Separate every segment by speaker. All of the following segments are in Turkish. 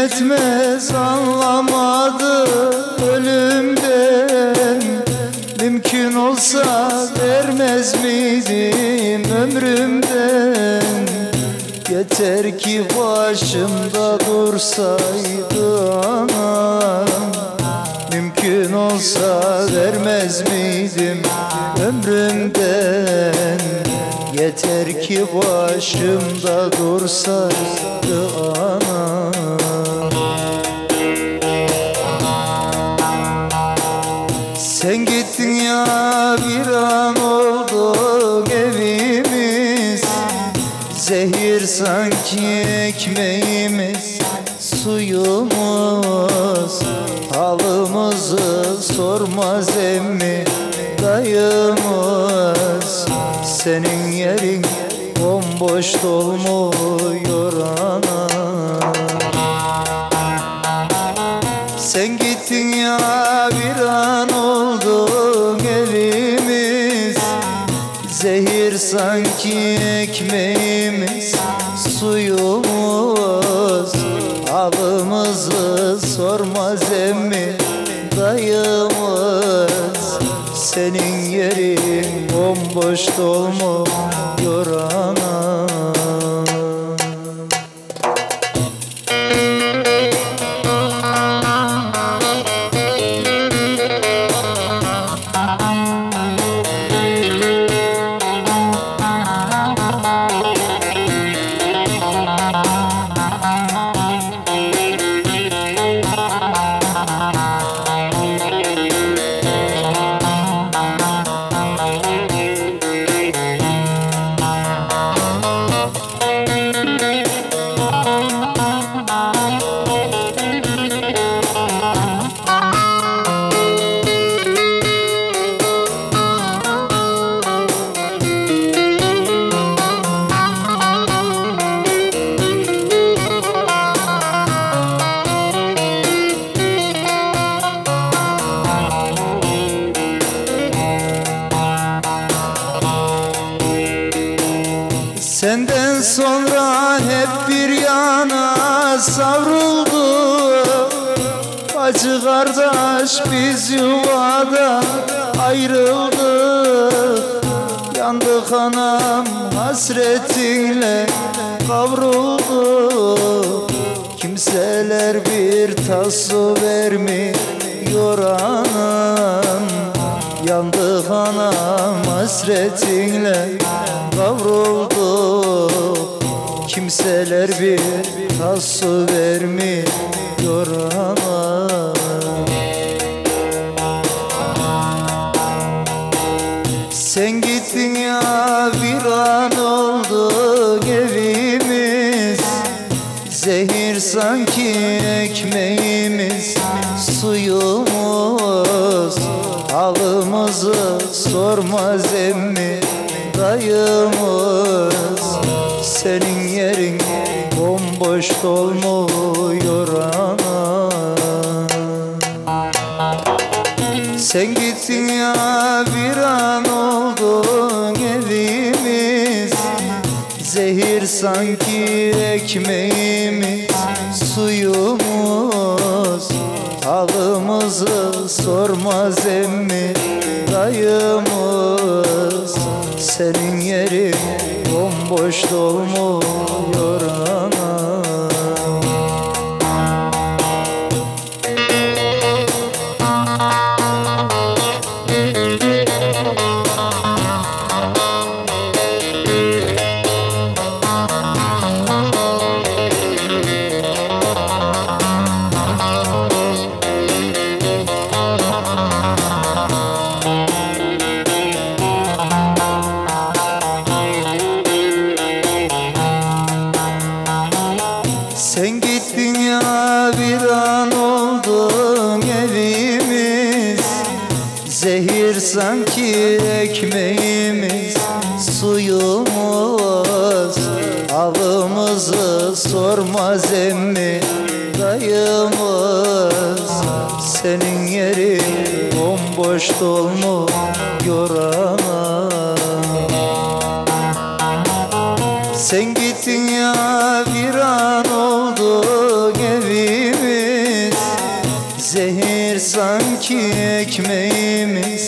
Speaker 1: yetmez anlamadı ölümden. Mümkün olsa vermez miydim ömrümden? Yeter ki başımda dursaydı anam. Mümkün olsa vermez miydim ömrümden? Yeter ki başımda dursaydı anam. Sen gittin ya bir an oldu evimiz. Zehir sanki ekmeğimiz, suyumuz. Halımızı sormaz emmi dayımız. Senin yerin bomboş dolmuyor anam. Sen gittin ya bir an oldu evimiz. Zehir sanki ekmeğimiz, suyumuz. Halımızı sormaz emmi dayımız. Senin yerin bomboş dolmuyor anam. Senden sonra hep bir yana savruldu. Bacı kardeş biz yuvadan ayrıldık. Yandık anam hasretinle kavruldu. Kimseler bir tasu vermiyor anam. Yandık anam hasretinle kavruldu. Kimseler bir tasu vermiyor anam. Sen gittin ya bir an oldu evimiz. Zehir sanki ekmeğimiz, suyumuz. Halımızı sormaz emmi dayımız. Senin yerin bomboş dolmuyor anam. Sen gittin ya bir an oldu evimiz. Zehir sanki ekmeğimiz, suyumuz. Halımızı sormaz emmi dayımız. Senin yerin bomboş dolmuyor anam. Sen gittin ya bir an oldu evimiz. Zehir sanki ekmeğimiz, suyumuz. Halımızı sormaz emmi dayımız. Senin yerin bomboş dolmuyor anam. Sen gittin ya bir an oldu evimiz. sanki ekmeğimiz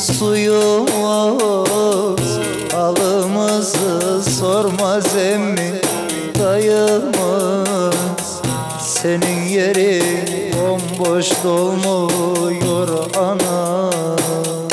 Speaker 1: suyumuz. Halımızı sormaz emmi dayımız. Senin yerin bomboş dolmuyor ana.